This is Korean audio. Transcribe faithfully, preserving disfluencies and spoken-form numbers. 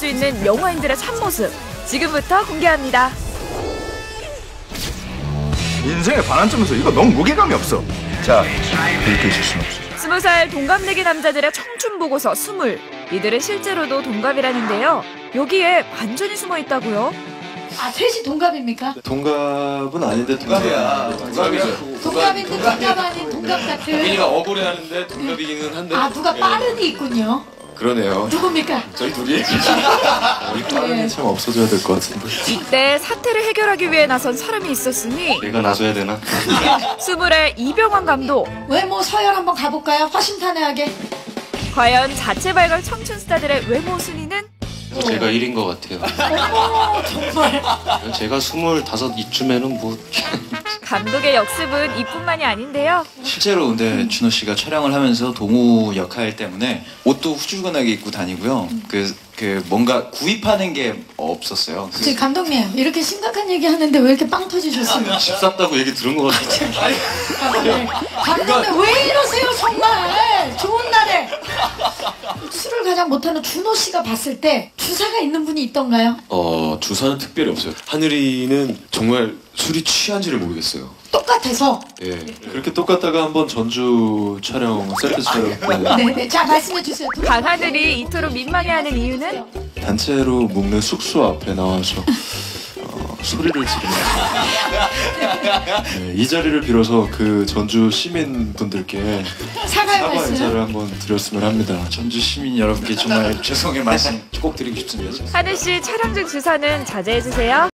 수 있는 영화인들의 참모습 지금부터 공개합니다. 인생의 반환점에서 이거 너무 무게감이 없어. 자, 이렇게 있을 순 없어. 스무 살 동갑내기 남자들의 청춘 보고서 스물. 이들은 실제로도 동갑이라는데요. 여기에 반전이 숨어 있다고요? 아, 셋이 동갑입니까? 동갑은 아닌데 동갑이야. 동갑이죠. 동갑인데 동갑 아닌 동갑 같은. 민이가 억울해하는데 동갑이기는 한데. 아, 누가 빠른이 있군요. 그러네요. 누굽니까? 저희 둘이. 우리 빠른이 참 없어져야 될 것 같은데. 이때 사태를 해결하기 위해 나선 사람이 있었으니 내가 나서야 되나? 스물의 이병헌 감독. 외모 서열 한번 가볼까요? 허심탄회하게. 과연 자체 발굴 청춘 스타들의 외모 순위는? 제가 일인 것 같아요. 어머, 정말. 제가 스물다섯 이쯤에는 뭐 감독의 역습은 이뿐만이 아닌데요. 실제로 근데 준호 씨가 촬영을 하면서 동우 역할 때문에 옷도 후줄근하게 입고 다니고요. 그, 그 뭔가 구입하는 게 없었어요. 저기 감독님, 이렇게 심각한 얘기 하는데 왜 이렇게 빵 터지셨어요? 집 샀다고 얘기 들은 것 같아요. 감독님, 감독님 왜 이러세요 정말? 좋은 날에. 술을 가장 못하는 준호 씨가 봤을 때 주사가 있는 분이 있던가요? 어, 주사는 특별히 없어요. 하늘이는 정말 술이 취한지를 모르겠어요. 똑같아서. 예. 그렇게 똑같다가 한번 전주 촬영, 세트 촬영 때 네네. 자, 말씀해 주세요. 강하늘이 이토록 민망해하는 이유는? 단체로 묵는 숙소 앞에 나와서 어, 소리를 지르면서 네, 이 자리를 빌어서 그 전주 시민분들께 사과의 사과 말씀. 인사를 한번 드렸으면 합니다. 전주 시민 여러분께 정말 죄송의 말씀 꼭 드리고 싶습니다. 하늘씨 촬영 중 주사는 자제해주세요.